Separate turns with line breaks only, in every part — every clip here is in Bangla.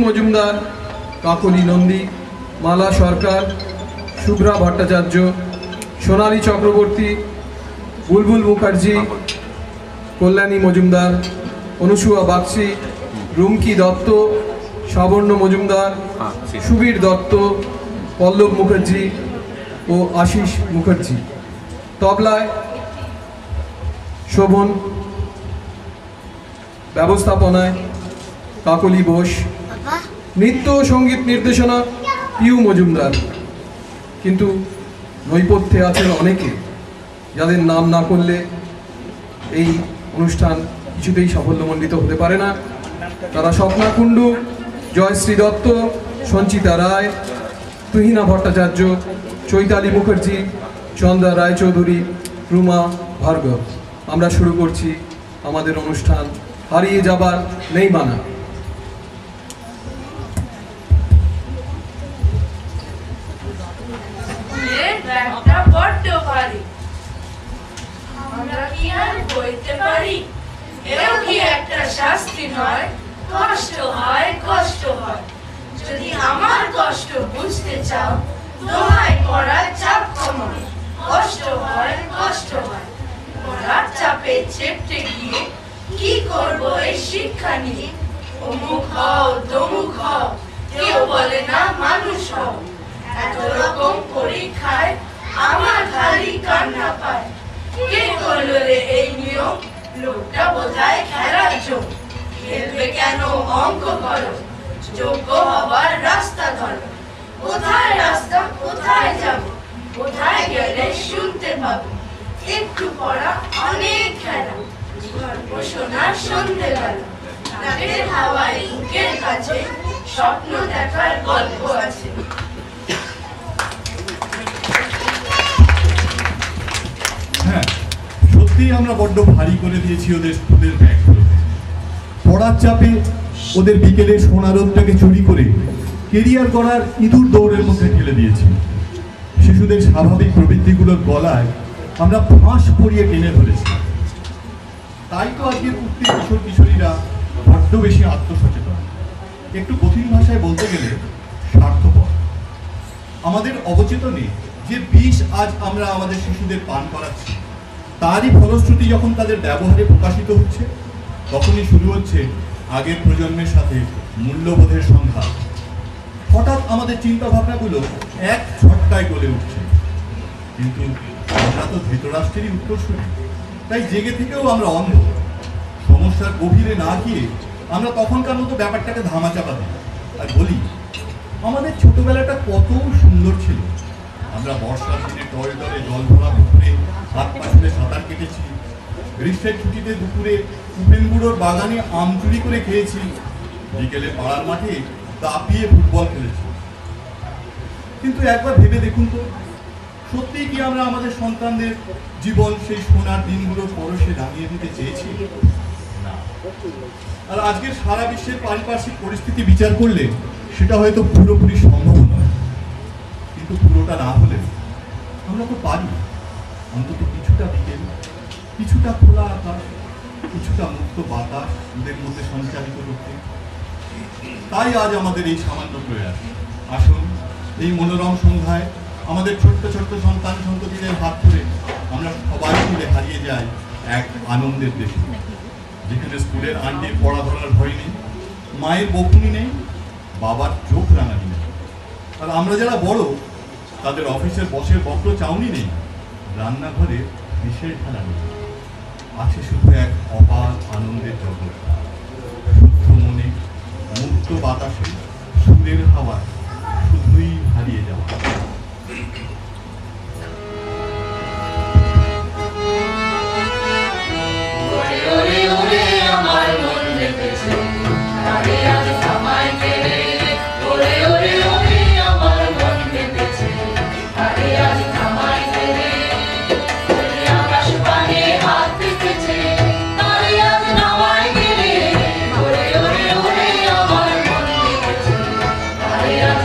মজুমদার, কাকলি নন্দী, মালা সরকার, শুভ্রা ভট্টাচার্য, সোনালী চক্রবর্তী, বুলবুল মুখার্জি, কল্যাণী মজুমদার, অনুসুয়া বাগচি, রুমকি দত্ত, সাবর্ণ মজুমদার, সুবীর দত্ত, পল্লব মুখার্জি ও আশিস মুখার্জি। তবলায় শোভন, ব্যবস্থাপনায় কাকলি বোস, নৃত্য ও সঙ্গীত নির্দেশনা পিউ মজুমদার। কিন্তু নৈপথ্যে আছেন অনেকে যাদের নাম না করলে এই অনুষ্ঠান কিছুতেই সাফল্যমণ্ডিত হতে পারে না। তারা স্বপ্না কুণ্ডু, জয়শ্রী দত্ত, সঞ্চিতা রায়, তুহিনা ভট্টাচার্য, চৈতালি মুখার্জি, চন্দ্রা রায়চৌধুরী, রুমা ভার্গব। আমরা শুরু করছি আমাদের অনুষ্ঠান হারিয়ে যাবার নেই মানা।
আমরা কি আর বইতে পারি? এও কি একটা শাস্তি নয়? কষ্ট হয়, কষ্ট হয়। যদি আমার কষ্ট বুঝতে চাও, দোহাই পড়ার চাপ কমাও। কষ্ট হয়, কষ্ট হয়। পড়ার চাপে চেপটে গিয়ে কি করবো এই শিক্ষা নিয়ে? অমুক হও, তমুক হও, কেউ বলে না মানুষ হও। এত রকম পরীক্ষায় আমার খালি কান্না পায়। কে করলো রে এই নিয়ম? লোকটা বোধহয় খেলার জন্য। খেলবে কেন? অঙ্ক করো, যোগ্য হবার রাস্তা ধরো। কোথায় রাস্তা? কোথায় যাব? কোথায় গেলে শুনতে পাবো? একটু পড়া, অনেক খেলা, গল্প শোনা সন্ধে বেলা। নাকের হাওয়ায় বুকের কাছে স্বপ্ন দেখার গল্প আছে।
হ্যাঁ, সত্যিই আমরা বড্ড ভারী করে দিয়েছি ওদের স্কুলের ব্যাগগুলোকে। পড়ার চাপে ওদের বিকেলে সোনা রোদটাকে চুরি করে কেরিয়ার করার ইঁদুর দৌড়ের মধ্যে ঠেলে দিয়েছি। শিশুদের স্বাভাবিক প্রবৃত্তিগুলোর গলায় আমরা ফাঁস পরিয়ে টেনে ধরেছি। তাই তো আজকের উঠতি কিশোর কিশোরীরা বড্ড বেশি আত্মসচেতন, একটু কঠিন ভাষায় বলতে গেলে স্বার্থপর। আমাদের অবচেতনে যে বিষ আজ আমরা আমাদের শিশুদের পান করাচ্ছি, তারই ফলশ্রুতি যখন তাদের ব্যবহারে প্রকাশিত হচ্ছে, তখনই শুরু হচ্ছে আগের প্রজন্মের সাথে মূল্যবোধের সংঘাত। হঠাৎ আমাদের চিন্তা ভাবনাগুলো এক ঝটকায় গলে উঠছে। কিন্তু আমরা তো ধৃতরাষ্ট্রেরই উত্তরসূরি, তাই জেগে থেকেও আমরা অন্ধ। সমস্যার গভীরে না গিয়ে আমরা তখনকার মতো ব্যাপারটাকে ধামাচাপা দিই আর বলি আমাদের ছোটবেলাটা কত সুন্দর ছিল। আমরা বর্ষার দিনে টলটলে জল ভরা পুকুরে হাত পা ছুড়ে সাঁতার কেটেছি। গ্রীষ্মের ছুটিতে দুপুরে উপেন বুড়োর বাগানে আম চুরি করে খেয়েছি। বিকেলে পাড়ার মাঠে দাপিয়ে ফুটবল খেলেছি। কিন্তু একবার ভেবে দেখুন তো, সত্যিই কি আমরা আমাদের সন্তানদের জীবন সেই সোনার দিনগুলোর পরশে দাঁড়িয়ে দিতে চেয়েছি? না। আর আজকের সারা বিশ্বের পারিপার্শ্বিক পরিস্থিতি বিচার করলে সেটা হয়তো পুরোপুরি সম্ভব নয়। কিন্তু পুরোটা না হলে আমরা তো পারি অন্তত কিছুটা বিকেল, কিছুটা খোলা আকাশ, কিছুটা মুক্ত বাতাস ওদের মধ্যে সঞ্চারিত করতে। তাই আজ আমাদের এই সামান্য প্রয়াস। আসুন এই মনোরম সন্ধ্যায় আমাদের ছোট্ট ছোট্ট সন্তান সন্ততিদের হাত ধরে আমরা সবাই মিলে হারিয়ে যাই এক আনন্দের দেশে, যেখানে স্কুলের আন্টির পড়া ধরার ভয় নেই, মায়ের বকুনি নেই, বাবার চোখ রাঙানি নেই। আর আমরা যারা বড়, তাদের অফিসের বসের বক্র চাউনি নেই, রান্নাঘরে বিষের ঢালা নেই। আছে শুধু এক অপার আনন্দের জগৎ, শুদ্ধ মনে, মুক্ত বাতাসে, সুরের হাওয়ায় শুধুই হারিয়ে যাওয়া।
আমার মন রেখেছে আরে আজ আমায় কেড়ে, ওরে ওরে ওরে আমার মন রেখেছে আরে আজ আমায় কেড়ে। আকাশ পানে হাত রেখেছে আরে আজ নামায় কেড়ে, ওরে ওরে ওরে আমার মন রেখেছে আরে আজ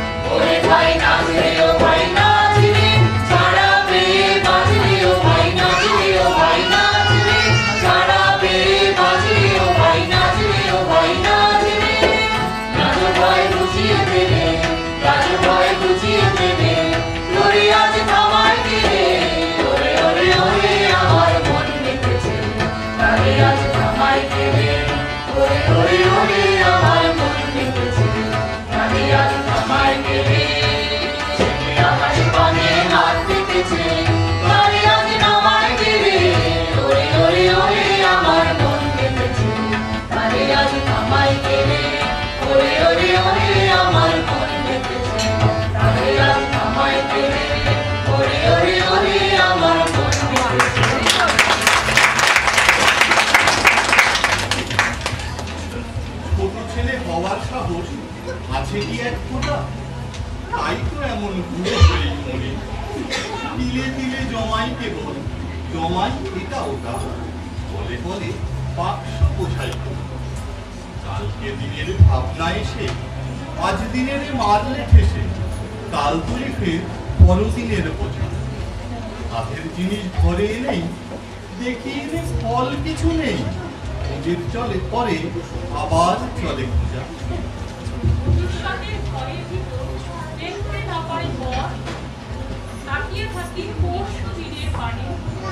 ওরে ভাই নাচ রে ও ভাই নাচ রে ছাড়া পেয়ে বাজ রে ও ভাই নাচ রে ও ভাই নাচ রে ছাড়া পেয়ে বাজ রে ও ভাই নাচ রে ও ভাই নাচ রে রাজু ভাই বুঝিয়ে দেবে রাজু ভাই বুঝিয়ে দেবে তোরে আজ থামাই দিলে ওরে ওরে ওরে আমার মন মেতেছে তারে আজ থামাই দিলে ওরে ওরে ওরে আমার মন মেতেছে তারে আজ থামাই দিলে আকাশ পানে হাত পেতেছে তারে আজ নামাই দিলে ওরে ওরে ওরে আমার মন মেতেছে তারে আজ থামাই দিলে ওরে ওরে ওরে আমার মন মেতেছে তারে আজ থামাই দিলে ওরে ওরে ওরে আমার মন মেতেছে।
ছোট ছেলে হওয়ার সাহস আছে কি এক ফোঁটা? তাই তো এমন ঘুরে ফিরে মনে তিলে তিলে জমাই কেবল জমাই এটা ওটা বলে বলে বাক্স বোঝাই কালকে দিনের ভাবনা এসে আজ দিনের মারলে ঠেসে কাল তুলে ফের পরদিনের বোঝা হাতের জিনিস ঘরে এনেই দেখি এনে ফল কিছু নেই নিজের চলে পরে আবার চলে খোঁজা
ভবিষ্যতের ঘরের ভিতর দেখতে না পাই বর তাকিয়ে থাকি পরশু দিনের পানে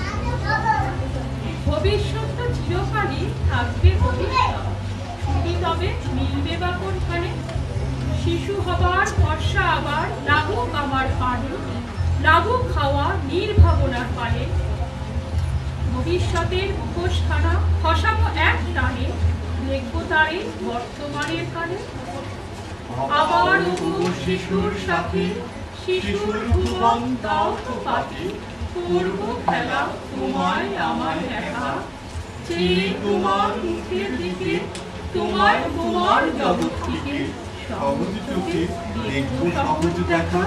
ভবিষ্যৎ তো চিরকালই থাকবে ভবিষ্যৎ ছুটি তবে মিলবে বা কোনখানে শিশু হবার বর্ষা আবার লাগুক আমার পানে লাগুক খাওয়া নির্ভাবনার পানে ভবিষ্যতের মুখোশখানা খসাবো এক টানে দেখবো তারে বর্তমানের কানে আবার ওগো শিশুর সাথে শিশুর ভুবন দাও তো পাখি করবো খেলা তোমায় আমার দেখা চেয়ে তোমার মুখের দিকে তোমার তোমার জগৎ থেকে
সহজ চোখে দেখবো সহজ দেখা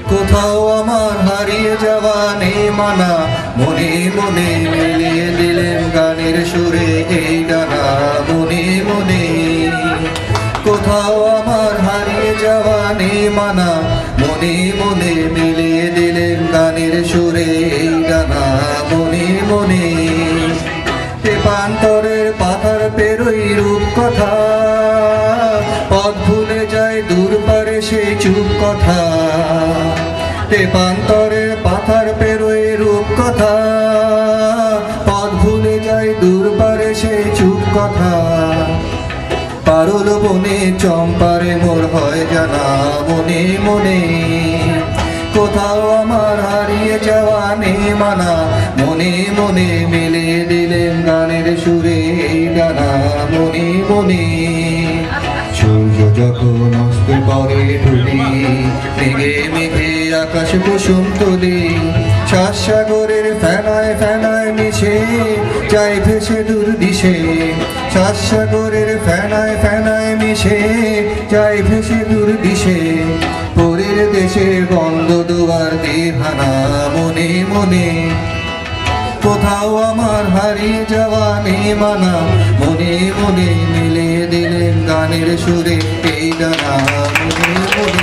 কোথাও আমার হারিয়ে যাওয়া নেই মানা, মনে মনে মিলিয়ে দিলেন গানের সুরে এই ডানা, মনে মনে। কোথাও আমার হারিয়ে যাওয়া নেই মানা, মনে মনে মিলিয়ে দিলেন গানের সুরে এই ডানা, মনে মনে। তেপান্তরের পাথার পেরোই রূপ কথা, পথ ভুলে যায় দূর পারে সেই চুপ কথা। তেপান্তরের পাথার পেরোই রূপ কথা, পথ ভুলে যায় দূর পারে সেই চুপ কথা। পারুল বনে চম্পারে মোর হয় জানা, মনে মনে। কোথাও আমার হারিয়ে যাওয়া নেই মানা, মনে মনে মিলিয়ে দিলেন গানের সুরে এই ডানা, মনে মনে। সূর্য যখন অস্তের পরে ঢুলি, মেঘে মেঘে আকাশ কুসুম তুলি, সাগরের ফেনায় ফেনায় মিশে যাই ভেসে দূর দিশে। সাগরের ফেনায় ফেনায় মিশে যাই ভেসে দূর দিশে। পরের দেশে বন্ধ দুয়ার দিহানা, মনে মনে। কোথাও আমার হারিয়ে যাওয়া নেই মানা, মনে মনে মিলিয়ে দিলেন গানের সুরে এই ডানা, মনে মনে।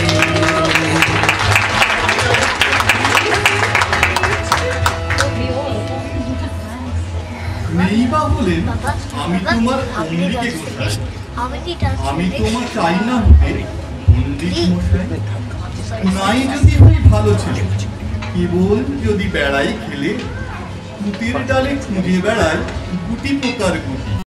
নেই বা বলেন আমি তোমার অমলিকে গোসাই, আমি তোমার চাই না হতে পণ্ডিত মশাই। নাই যদি হই ভালো ছিল, কেবল যদি বেড়াই খেলে, কুটির ডালে খুঁজে বেড়াই গুটি পোকার গুটি।